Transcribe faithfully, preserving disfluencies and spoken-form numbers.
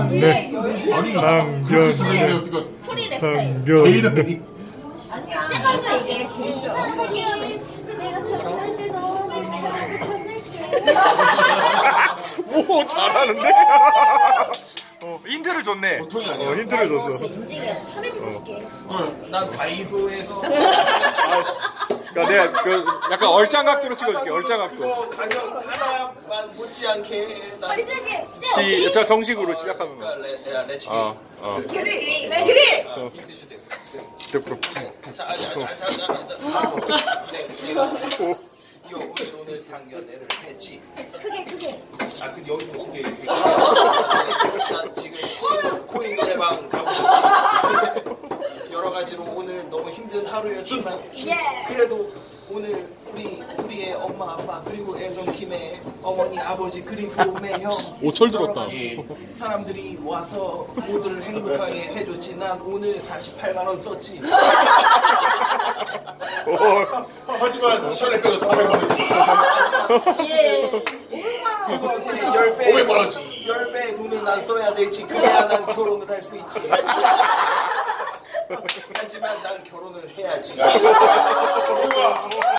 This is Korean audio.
네. 강변. 풀이 랩타임. 강변. 아니야. 시작하면 이게 개인 줄 알아. 내가 결혼할 때 너무 오, 잘하는데? 어, 힌트를 줬네. 보통이 아니야. 어, 힌트를 이거 줬어. 진짜 인증이야. 천일백 줄게. 난 다이소에서 그러니까 내가 그 약간 얼짱각도로 찍어줄게. 얼짱각도. 그거 가격 하나만 못지않게 난 빨리 시작해. 시, 저 정식으로 시작하는 거. 레, 야, 레츠기 어, 어. 그릴. 그릴. 어. 힌트 주세요. 듣고. 자, 자, 자, 자, 자, 자. 네, 내가 이 오늘 오늘 상견례를 했지. 크게 크게. 아, 근데 여기서 어떻게 난 지금 코인 노래방 가고 싶지. 여러 가지로 오늘 너무 힘든 하루였지만 그래도 오늘 우리 우리의 엄마 아빠 그리고 애정킴의 어머니 아버지 그리고 매형 오철 들었다. 사람들이 와서 모두를 행복하게 해줬지. 난 오늘 사십팔만 원 썼지. 하지만 시간에 빼서 사백만 원이지. 예. 그것에 열 배, 오백만 원이지. 열 배 돈을 난 써야 되지. 그래야 난 결혼을 할 수 있지. 하지만 난 결혼을 해야지.